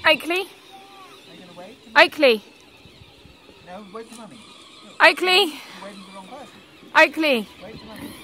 Oakley? Are you going to wave? Oakley? No, wave to Mummy. Oakley? You're waving to the wrong person. Oakley? Wave to Mummy.